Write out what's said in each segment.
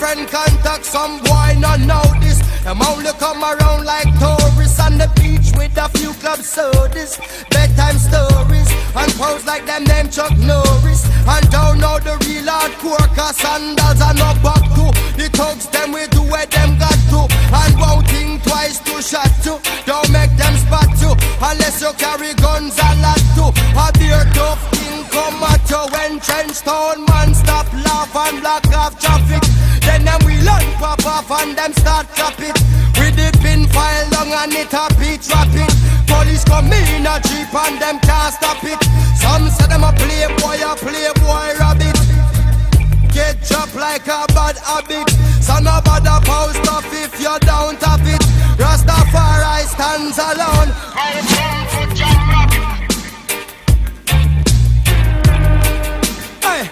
friend contact, some boy not know this. Them only come around like tourists on the beach with a few club sodas, bedtime stories, and pose like them name Chuck Norris. And don't know the real hardcore, cause sandals are not back to. The thugs them we do where them got to, and won't think twice to shot to. Don't make them spot you, unless you carry guns a lot to. A beer tough king come at you when trench town man stop laugh and block off traffic. Then them we learn pop off and them start chop it. With the pin file long and it a beat rapid. Police come in a jeep and them can't stop it. Some say them a playboy rabbit. Get dropped like a bad habit. So no bother post off if you don't have it. Rastafari stands alone. Hey.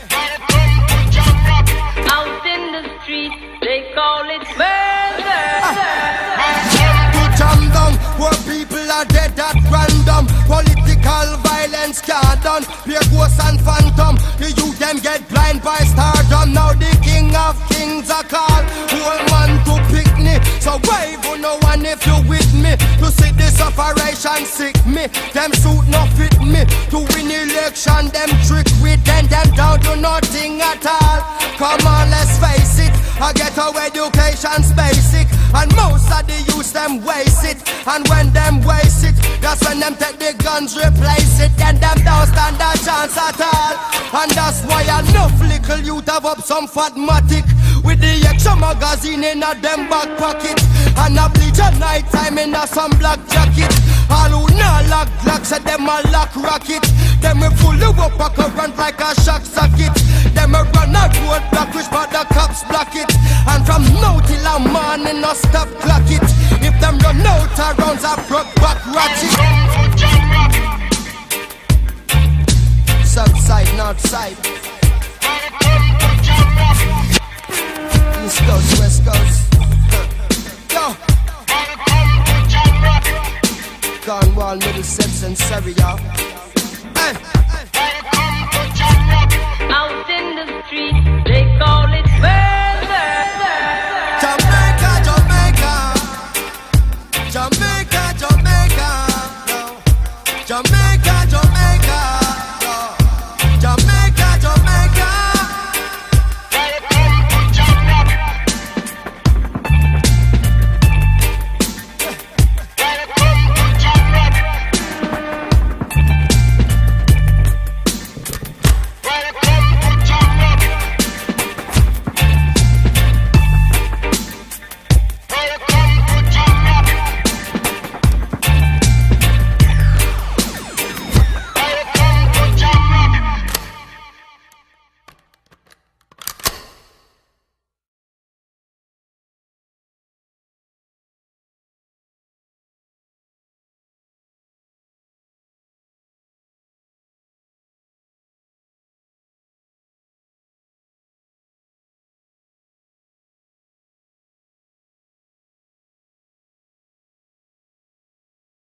Out in the street, they call it murder. To jam down, where people are dead at random. Political violence can't done. Pure ghosts and phantom. The youth them get blind by stardom. Now the king of kings are called. Whole man to pick me. So wave on no one if you with me. To see this operation sick me. Them suit no fit me. To win election them trick with them down to nothing at all. Come on, let's face it. I get our education's basic, and most of the youth them waste it. And when them waste it, that's when them take the guns replace it. Then them don't stand a chance at all. And that's why enough little youth have up some fatmatic with the extra magazine in a them back pocket, and a bleach at night time in a some black jacket. All who not lock glocks at them a lock rocket. Them we full of up a current like a shock socket. Them a run a road block which but the cops block it. And from now till a morning no stop clock it. If them run out of rounds a broke back ratchet. South side, north side, East coast, west coast. Yo. Cornwall, Middlesex and Surrey, y'all. Hey. Out in the street, they call it murder. Jamaica, Jamaica, Jamaica.